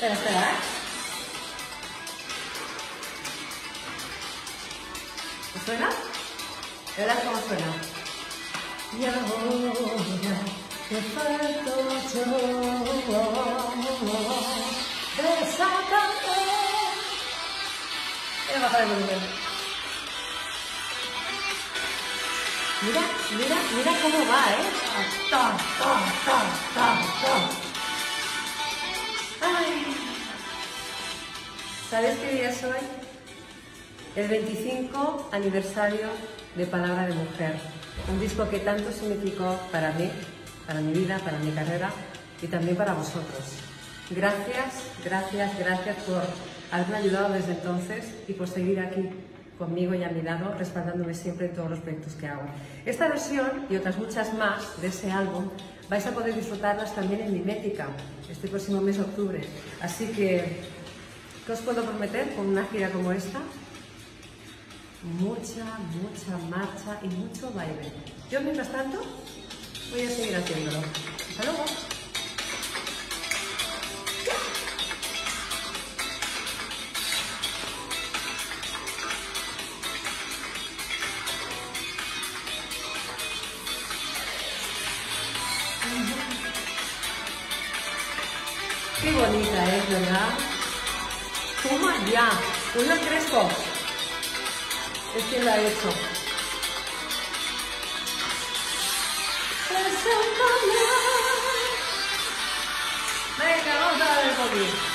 Espera, espera, ¿eh? ¿Te suena? ¿Verdad cómo suena? Y ahora te falto yo, desátame. Voy a bajar el volumen. Mira, mira, mira cómo va, ¿eh? Ta, ta, ta, ta, ta. Ay. ¿Sabes qué día es hoy? El 25 aniversario de Palabra de Mujer. Un disco que tanto significó para mí, para mi vida, para mi carrera y también para vosotros. Gracias, gracias, gracias por haberme ayudado desde entonces y por seguir aquí conmigo y a mi lado, respaldándome siempre en todos los proyectos que hago. Esta versión y otras muchas más de ese álbum vais a poder disfrutarlas también en Mimética este próximo mes de octubre. Así que, ¿qué os puedo prometer con una gira como esta? Mucha, mucha marcha y mucho baile. Yo, mientras tanto, voy a seguir haciéndolo. ¡Hasta luego! Qué bonita es, ¿verdad? ¡Toma ya! ¡Un Crespo! Es quien lo ha hecho. Venga, vamos a ver el poquito.